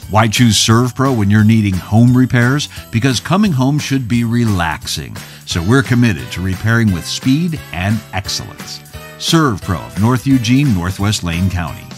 Why choose ServPro when you're needing home repairs? Because coming home should be relaxing. So we're committed to repairing with speed and excellence. ServPro of North Eugene, Northwest Lane County.